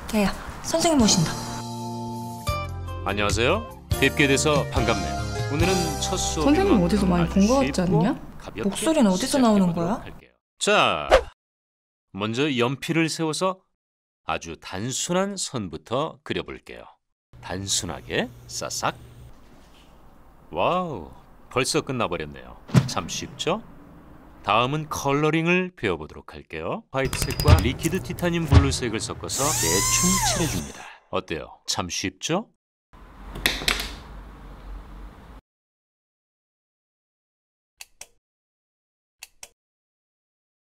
야야, 선생님 오신다. 안녕하세요. 뵙게 돼서 반갑네요. 오늘은 첫 수업. 선생님 어디서 많이 본 거 같지 않냐? 목소리는 어디서 나오는 거야? 자, 먼저 연필을 세워서 아주 단순한 선부터 그려볼게요. 단순하게 싸싹. 와우, 벌써 끝나버렸네요. 참 쉽죠? 다음은 컬러링을 배워보도록 할게요. 화이트색과 리퀴드 티타늄 블루색을 섞어서 대충 칠해줍니다. 어때요? 참 쉽죠?